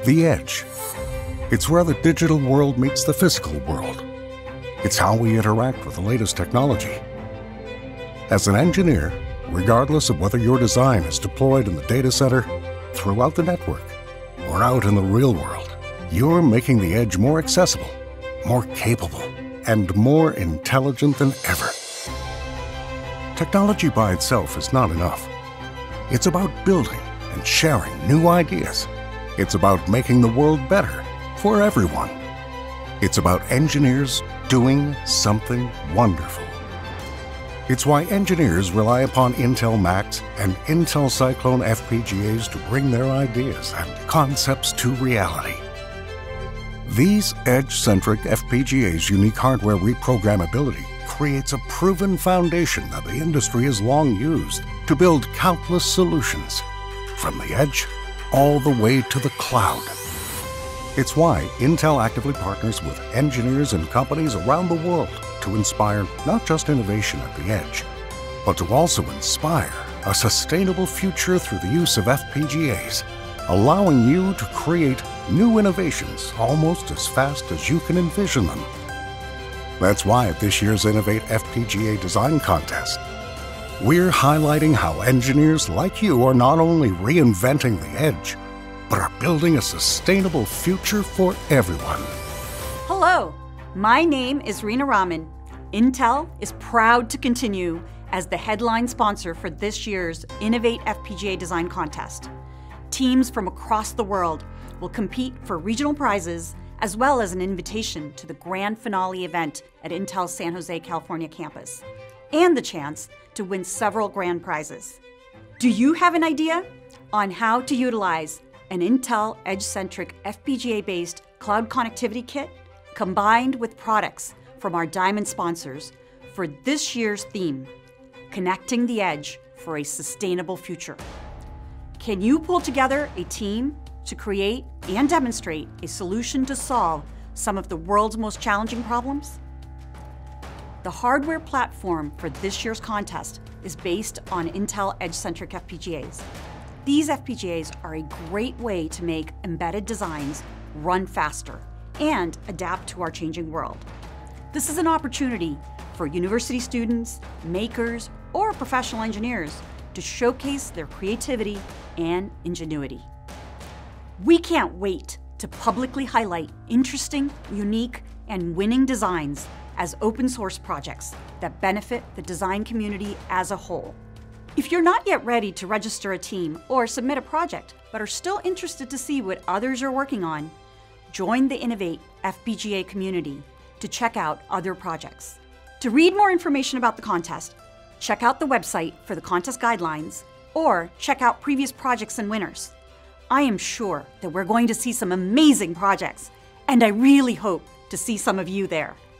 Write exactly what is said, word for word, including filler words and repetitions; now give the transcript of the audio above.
The edge. It's where the digital world meets the physical world. It's how we interact with the latest technology. As an engineer, regardless of whether your design is deployed in the data center, throughout the network, or out in the real world, you're making the edge more accessible, more capable, and more intelligent than ever. Technology by itself is not enough. It's about building and sharing new ideas. It's about making the world better for everyone. It's about engineers doing something wonderful. It's why engineers rely upon Intel Macs and Intel Cyclone F P G As to bring their ideas and concepts to reality. These edge-centric F P G As' unique hardware reprogrammability creates a proven foundation that the industry has long used to build countless solutions, from the edge all the way to the cloud. It's why Intel actively partners with engineers and companies around the world to inspire not just innovation at the edge, but to also inspire a sustainable future through the use of F P G As, allowing you to create new innovations almost as fast as you can envision them. That's why at this year's Innovate F P G A Design Contest, we're highlighting how engineers like you are not only reinventing the edge, but are building a sustainable future for everyone. Hello, my name is Rena Raman. Intel is proud to continue as the headline sponsor for this year's Innovate F P G A Design Contest. Teams from across the world will compete for regional prizes as well as an invitation to the grand finale event at Intel's San Jose, California campus, and the chance to win several grand prizes. Do you have an idea on how to utilize an Intel Edge-centric F P G A-based cloud connectivity kit combined with products from our Diamond sponsors for this year's theme, Connecting the Edge for a Sustainable Future? Can you pull together a team to create and demonstrate a solution to solve some of the world's most challenging problems? The hardware platform for this year's contest is based on Intel Edge-centric F P G As. These F P G As are a great way to make embedded designs run faster and adapt to our changing world. This is an opportunity for university students, makers, or professional engineers to showcase their creativity and ingenuity. We can't wait to publicly highlight interesting, unique, and winning designs as open source projects that benefit the design community as a whole. If you're not yet ready to register a team or submit a project, but are still interested to see what others are working on, join the Innovate F P G A community to check out other projects. To read more information about the contest, check out the website for the contest guidelines or check out previous projects and winners. I am sure that we're going to see some amazing projects, and I really hope to see some of you there.